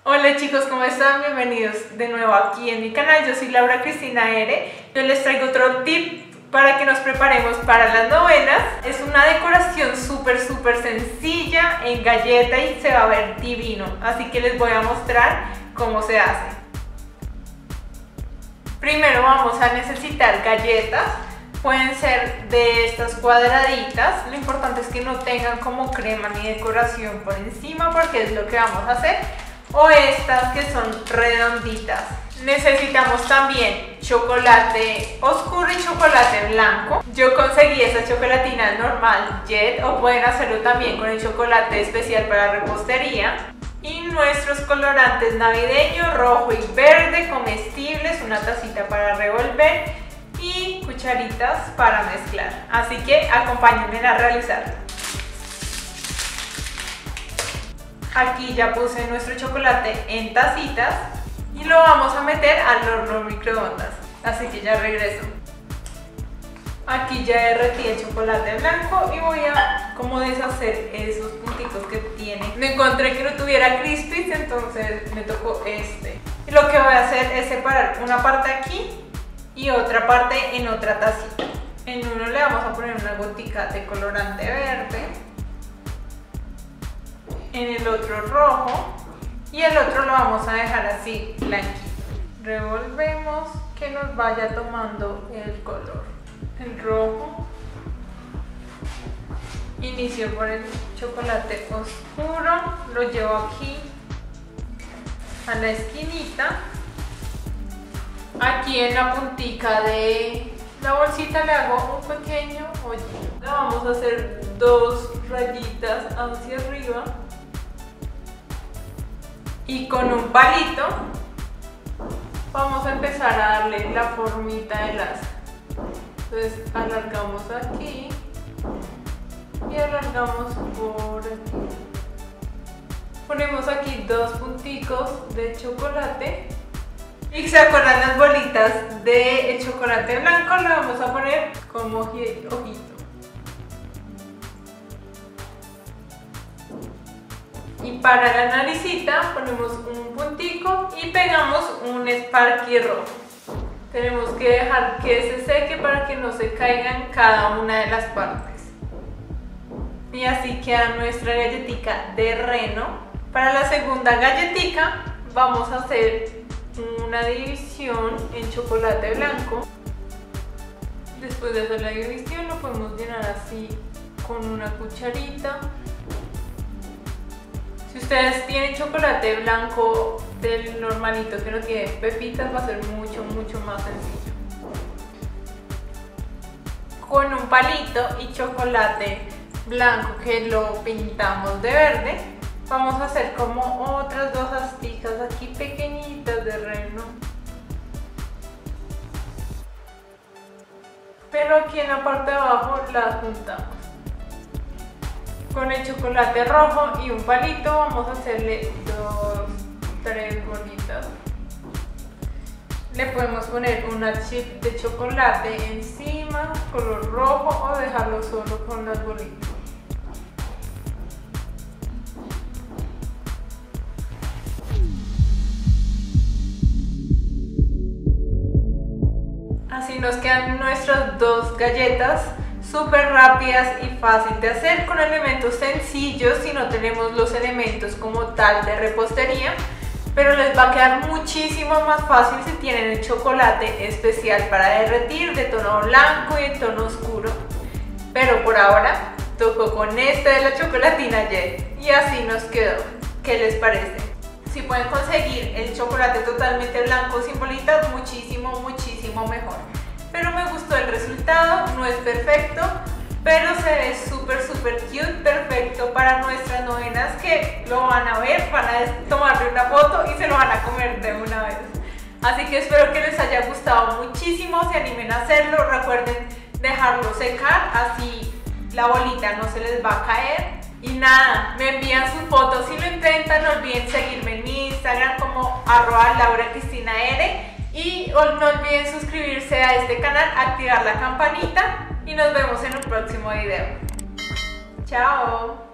Hola chicos, ¿cómo están? Bienvenidos de nuevo aquí en mi canal. Yo soy Laura Cristina R. Yo les traigo otro tip para que nos preparemos para las novenas. Es una decoración súper sencilla en galleta y se va a ver divino. Así que les voy a mostrar cómo se hace. Primero vamos a necesitar galletas. Pueden ser de estas cuadraditas. Lo importante es que no tengan como crema ni decoración por encima, porque es lo que vamos a hacer. O estas que son redonditas. Necesitamos también chocolate oscuro y chocolate blanco. Yo conseguí esa chocolatina normal Jet, o pueden hacerlo también con el chocolate especial para repostería. Y nuestros colorantes navideños, rojo y verde, comestibles, una tacita para revolver y cucharitas para mezclar. Así que acompáñenme a realizarlo. Aquí ya puse nuestro chocolate en tacitas y lo vamos a meter al horno microondas. Así que ya regreso. Aquí ya derretí el chocolate blanco y voy a como deshacer esos puntitos que tiene. Me encontré que no tuviera crispies, entonces me tocó este. Y lo que voy a hacer es separar una parte aquí y otra parte en otra tacita. En uno le vamos a poner una gotica de colorante verde, en el otro rojo y el otro lo vamos a dejar así blanquito. Revolvemos que nos vaya tomando el color. El rojo, inicio por el chocolate oscuro, lo llevo aquí a la esquinita. Aquí en la puntica de la bolsita le hago un pequeño hoyito. Le vamos a hacer dos rayitas hacia arriba y con un palito vamos a empezar a darle la formita de lazo. Entonces alargamos aquí y alargamos por aquí. Ponemos aquí dos punticos de chocolate. Y se acuerdan las bolitas de chocolate blanco, le vamos a poner como ojito. Y para la naricita ponemos un puntico y pegamos un Sparky rojo. Tenemos que dejar que se seque para que no se caigan cada una de las partes. Y así queda nuestra galletica de reno. Para la segunda galletica vamos a hacer una división en chocolate blanco. Después de hacer la división lo podemos llenar así con una cucharita. Si ustedes tienen chocolate blanco del normalito que no tiene pepitas, va a ser mucho más sencillo. Con un palito y chocolate blanco que lo pintamos de verde, vamos a hacer como otras dos asticas aquí pequeñitas de reno. Pero aquí en la parte de abajo las juntamos. Con el chocolate rojo y un palito vamos a hacerle tres bolitas. Le podemos poner una chip de chocolate encima, color rojo, o dejarlo solo con las bolitas. Así nos quedan nuestras dos galletas, súper rápidas y fácil de hacer, con elementos sencillos si no tenemos los elementos como tal de repostería, pero les va a quedar muchísimo más fácil si tienen el chocolate especial para derretir de tono blanco y de tono oscuro. Pero por ahora tocó con este de la chocolatina Jet y así nos quedó. ¿Qué les parece? Si pueden conseguir el chocolate totalmente blanco sin bolitas, muchísimo mejor. Pero me gustó el resultado, no es perfecto, pero se ve súper cute, perfecto para nuestras novenas, que lo van a ver, van a tomarle una foto y se lo van a comer de una vez. Así que espero que les haya gustado muchísimo, se animen a hacerlo, recuerden dejarlo secar, así la bolita no se les va a caer. Y nada, me envían sus fotos si lo intentan, no olviden seguirme en mi Instagram como @LauraCristinaR. Y no olviden suscribirse a este canal, activar la campanita y nos vemos en un próximo video. ¡Chao!